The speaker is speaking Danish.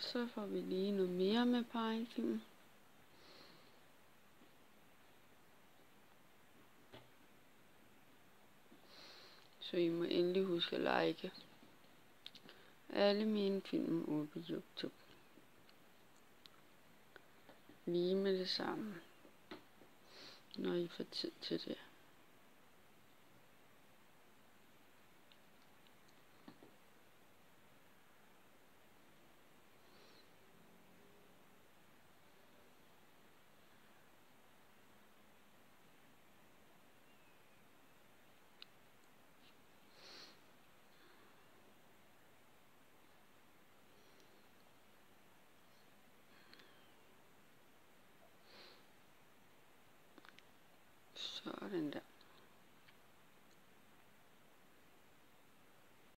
Så får vi lige noget mere med pegefilm. Så I må endelig huske at like alle mine film ude på YouTube. Lige med det samme, når I får tid til det. Sådan der.